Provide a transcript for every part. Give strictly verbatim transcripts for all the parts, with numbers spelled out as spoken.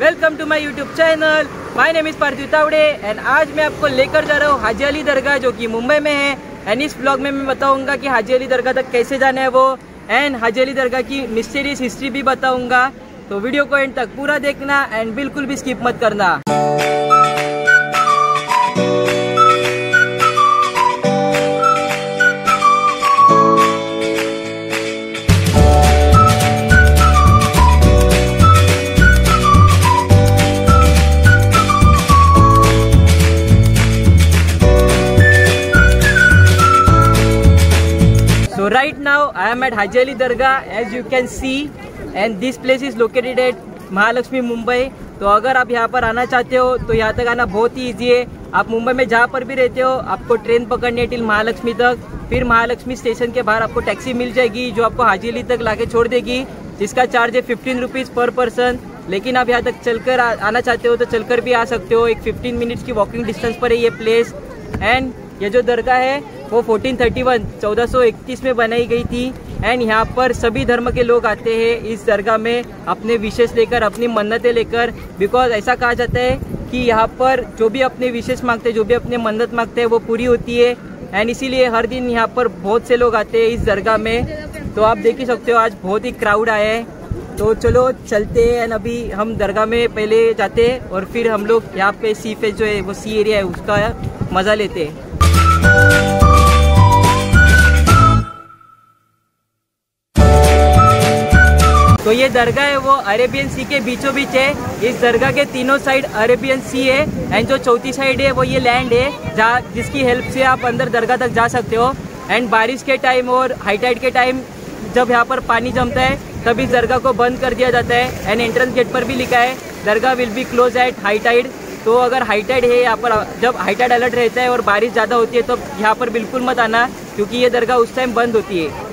Welcome to my YouTube channel. My name is Parthiv Tawde and आज मैं आपको लेकर जा रहा हूँ हाजी अली दरगाह जो कि मुंबई में है। एंड इस ब्लॉग में मैं बताऊंगा कि हाजी अली दरगाह तक कैसे जाना है वो, एंड हाजी अली दरगाह की मिस्टीरियस हिस्ट्री भी बताऊंगा। तो वीडियो को एंड तक पूरा देखना एंड बिल्कुल भी स्किप मत करना। So right now I am at Haji Ali Dargah as you can see, and this place is located at Mahalakshmi Mumbai. तो अगर आप यहाँ पर आना चाहते हो तो यहाँ तक आना बहुत ही ईजी है। आप मुंबई में जहाँ पर भी रहते हो आपको ट्रेन पकड़नी है टिल महालक्ष्मी तक, फिर महालक्ष्मी स्टेशन के बाहर आपको टैक्सी मिल जाएगी जो आपको हाजी अली तक लाके छोड़ देगी, जिसका चार्ज है फिफ्टीन रुपीज़ पर पर्सन। लेकिन आप यहाँ तक चलकर आ, आना चाहते हो तो चलकर भी आ सकते हो। एक फिफ्टीन मिनट्स की वॉकिंग डिस्टेंस पर है ये प्लेस। एंड ये जो दरगाह है वो फोर्टीन थर्टी वन चौदह सौ इकतीस में बनाई गई थी। एंड यहाँ पर सभी धर्म के लोग आते हैं इस दरगाह में अपने विशेष लेकर, अपनी मन्नतें लेकर। बिकॉज ऐसा कहा जाता है कि यहाँ पर जो भी अपने विशेष मांगते हैं, जो भी अपने मन्नत मांगते हैं वो पूरी होती है। एंड इसीलिए हर दिन यहाँ पर बहुत से लोग आते हैं इस दरगाह में। तो आप देख ही सकते हो आज बहुत ही क्राउड आया है। तो चलो चलते हैं। एंड अभी हम दरगाह में पहले जाते हैं और फिर हम लोग यहाँ पे सी फेस जो है वो सी एरिया है उसका मज़ा लेते हैं। तो ये दरगाह है वो अरेबियन सी के बीचों बीच है। इस दरगाह के तीनों साइड अरेबियन सी है एंड जो चौथी साइड है वो ये लैंड है जहाँ जिसकी हेल्प से आप अंदर दरगाह तक जा सकते हो। एंड बारिश के टाइम और हाई टाइड के टाइम जब यहाँ पर पानी जमता है तब इस दरगाह को बंद कर दिया जाता है। एंड एंट्रेंस गेट पर भी लिखा है दरगाह will be close at high tide. तो अगर हाई टाइड है यहाँ पर, जब हाई टाइड अलर्ट रहता है और बारिश ज़्यादा होती है तो यहाँ पर बिल्कुल मत आना, क्योंकि ये दरगाह उस टाइम बंद होती है।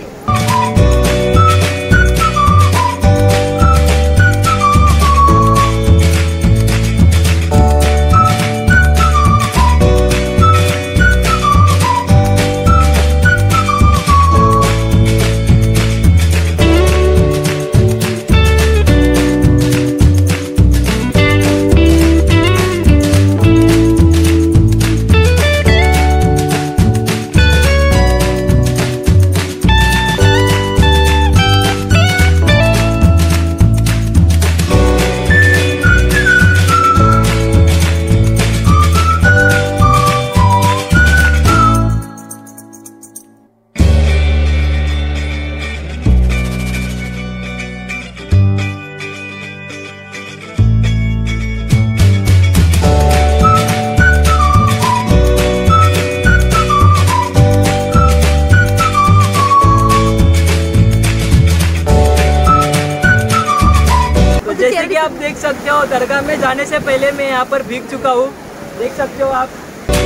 जैसे कि आप देख सकते हो दरगाह में जाने से पहले मैं यहाँ पर भीग चुका हूँ, देख सकते हो आप।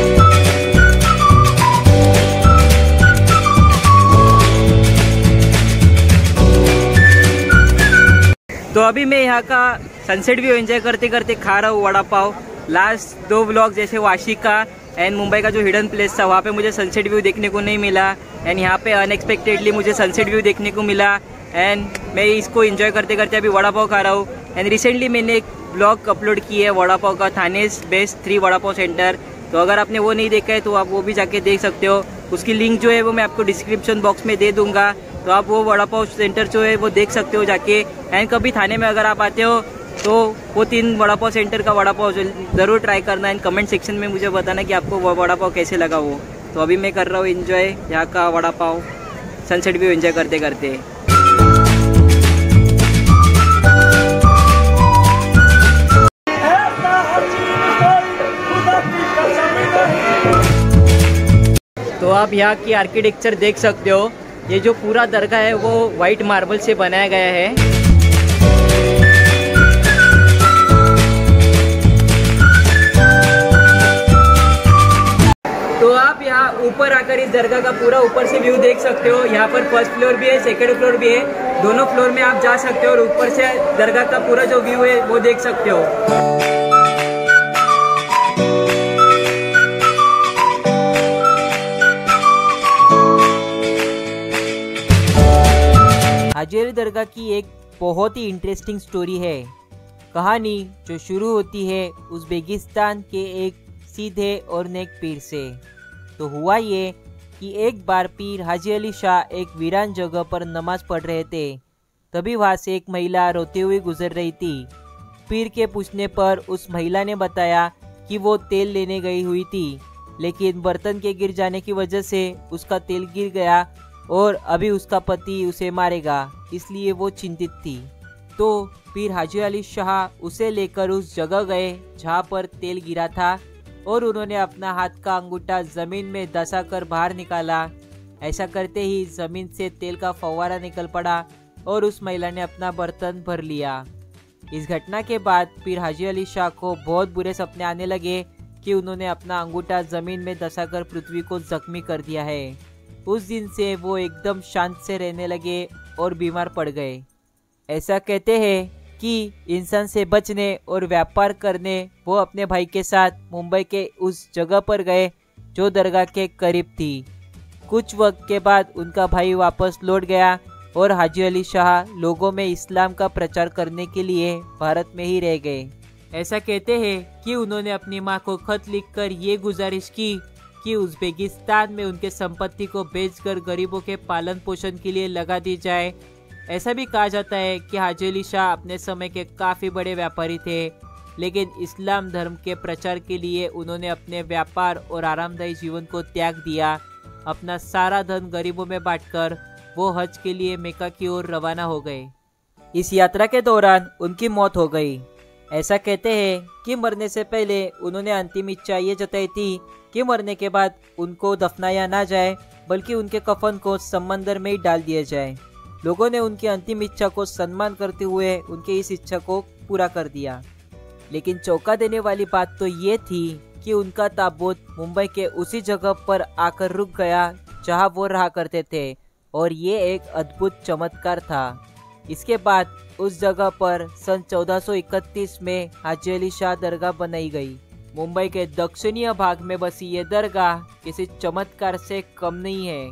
तो अभी मैं यहाँ का सनसेट व्यू एंजॉय करते करते खा रहा हूँ वड़ा पाव। लास्ट दो व्लॉग जैसे वाशी का एंड मुंबई का जो हिडन प्लेस था वहाँ पे मुझे सनसेट व्यू देखने को नहीं मिला, एंड यहाँ पे अनएक्सपेक्टेडली मुझे सनसेट व्यू देखने को मिला। एंड मैं इसको एंजॉय करते करते अभी वड़ा पाव खा रहा हूँ। एंड रिसेंटली मैंने एक ब्लॉग अपलोड किया है वड़ा पाव का, Thane best three vada pav centre. तो अगर आपने वो नहीं देखा है तो आप वो भी जाके देख सकते हो। उसकी लिंक जो है वो मैं आपको डिस्क्रिप्शन बॉक्स में दे दूंगा, तो आप वो वड़ा पाव सेंटर जो है वो देख सकते हो जाके। एंड कभी थाने में अगर आप आते हो तो वो तीन वड़ा पाव सेंटर का वड़ा पाव ज़रूर ट्राई करना। एंड कमेंट सेक्शन में मुझे बताना कि आपको वो वड़ा पाव कैसे लगा वो। तो अभी मैं कर रहा हूँ इन्जॉय यहाँ का vada pav, sunset view enjoy करते करते। तो आप यहाँ की आर्किटेक्चर देख सकते हो। ये जो पूरा दरगाह है वो वाइट मार्बल से बनाया गया है। तो आप यहाँ ऊपर आकर इस दरगाह का पूरा ऊपर से व्यू देख सकते हो। यहाँ पर फर्स्ट फ्लोर भी है, सेकंड फ्लोर भी है, दोनों फ्लोर में आप जा सकते हो और ऊपर से दरगाह का पूरा जो व्यू है वो देख सकते हो। हाजी अली दरगाह की एक बहुत ही इंटरेस्टिंग स्टोरी है। कहानी जो शुरू होती है उज़्बेकिस्तान के एक सीधे और नेक पीर से। तो हुआ ये कि एक बार पीर हाजी अली शाह एक वीरान जगह पर नमाज पढ़ रहे थे। तभी वहाँ से एक महिला रोती हुई गुजर रही थी। पीर के पूछने पर उस महिला ने बताया कि वो तेल लेने गई हुई थी, लेकिन बर्तन के गिर जाने की वजह से उसका तेल गिर गया और अभी उसका पति उसे मारेगा, इसलिए वो चिंतित थी। तो पीर हाजी अली शाह उसे लेकर उस जगह गए जहाँ पर तेल गिरा था और उन्होंने अपना हाथ का अंगूठा जमीन में दसाकर बाहर निकाला। ऐसा करते ही जमीन से तेल का फव्वारा निकल पड़ा और उस महिला ने अपना बर्तन भर लिया। इस घटना के बाद पीर हाजी अली शाह को बहुत बुरे सपने आने लगे कि उन्होंने अपना अंगूठा जमीन में दसाकर पृथ्वी को जख्मी कर दिया है। उस दिन से वो एकदम शांत से रहने लगे और बीमार पड़ गए। ऐसा कहते हैं कि इंसान से बचने और व्यापार करने वो अपने भाई के साथ मुंबई के उस जगह पर गए जो दरगाह के करीब थी। कुछ वक्त के बाद उनका भाई वापस लौट गया और हाजी अली शाह लोगों में इस्लाम का प्रचार करने के लिए भारत में ही रह गए। ऐसा कहते हैं कि उन्होंने अपनी मां को खत लिखकर ये गुजारिश की कि उज़्बेकिस्तान में उनके संपत्ति को बेचकर गरीबों के पालन पोषण के लिए लगा दी जाए। ऐसा भी कहा जाता है कि हाजी अली शाह अपने समय के काफ़ी बड़े व्यापारी थे, लेकिन इस्लाम धर्म के प्रचार के लिए उन्होंने अपने व्यापार और आरामदायी जीवन को त्याग दिया। अपना सारा धन गरीबों में बांटकर वो हज के लिए मेक्का की ओर रवाना हो गए। इस यात्रा के दौरान उनकी मौत हो गई। ऐसा कहते हैं कि मरने से पहले उन्होंने अंतिम इच्छा ये जताई थी कि मरने के बाद उनको दफनाया ना जाए, बल्कि उनके कफन को समंदर में ही डाल दिया जाए। लोगों ने उनकी अंतिम इच्छा को सम्मान करते हुए उनकी इस इच्छा को पूरा कर दिया। लेकिन चौंका देने वाली बात तो ये थी कि उनका ताबूत मुंबई के उसी जगह पर आकर रुक गया जहां वो रहा करते थे, और ये एक अद्भुत चमत्कार था। इसके बाद उस जगह पर सन चौदह सौ इकतीस में हाजी अली शाह दरगाह बनाई गई। मुंबई के दक्षिणीय भाग में बसी ये दरगाह किसी चमत्कार से कम नहीं है।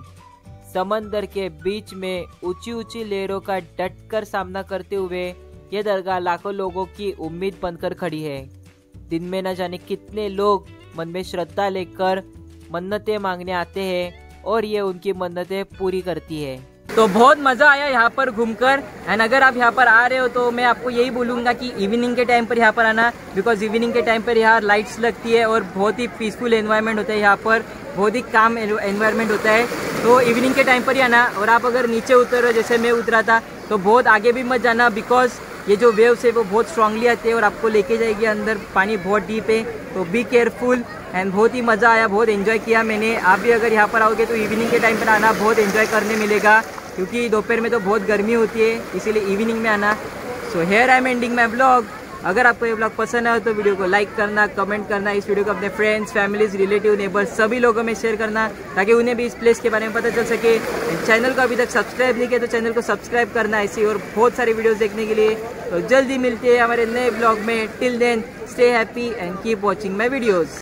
समंदर के बीच में ऊंची ऊंची लहरों का डटकर सामना करते हुए ये दरगाह लाखों लोगों की उम्मीद बनकर खड़ी है। दिन में न जाने कितने लोग मन में श्रद्धा लेकर मन्नतें मांगने आते हैं और ये उनकी मन्नतें पूरी करती है। तो बहुत मज़ा आया यहाँ पर घूमकर। एंड अगर आप यहाँ पर आ रहे हो तो मैं आपको यही बोलूँगा कि इवनिंग के टाइम पर यहाँ पर आना, बिकॉज इवनिंग के टाइम पर यहाँ लाइट्स लगती है और बहुत ही पीसफुल एनवायरनमेंट होता है। यहाँ पर बहुत ही काम एनवायरनमेंट होता है, तो इवनिंग के टाइम पर ही आना। और आप अगर नीचे उतर रहे जैसे मैं उतरा था तो बहुत आगे भी मत जाना, बिकॉज ये जो वेव्स है वो बहुत स्ट्रांगली आते हैं और आपको लेके जाएगी अंदर। पानी बहुत डीप है, तो बी केयरफुल। एंड बहुत ही मज़ा आया, बहुत एंजॉय किया मैंने। आप भी अगर यहाँ पर आओगे तो इवनिंग के टाइम पर आना, बहुत एंजॉय करने मिलेगा, क्योंकि दोपहर में तो बहुत गर्मी होती है, इसीलिए इवनिंग में आना। So here I am ending my blog. अगर आपको ये ब्लॉग पसंद आए तो वीडियो को लाइक करना, कमेंट करना, इस वीडियो को अपने फ्रेंड्स, फैमिलीज, रिलेटिव, नेबर्स सभी लोगों में शेयर करना, ताकि उन्हें भी इस प्लेस के बारे में पता चल सके। चैनल को अभी तक सब्सक्राइब नहीं किया तो चैनल को सब्सक्राइब करना, ऐसी और बहुत सारी वीडियोस देखने के लिए। तो जल्दी मिलते हैं हमारे नए ब्लॉग में। Till then stay happy and keep watching my videos.